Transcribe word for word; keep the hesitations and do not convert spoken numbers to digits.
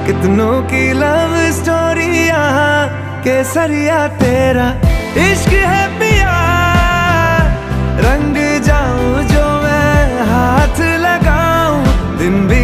कितनों की love story यहाँ केसरिया तेरा इश्क है पिया। रंग जाऊं जो मैं हाथ लगाऊं दिन भी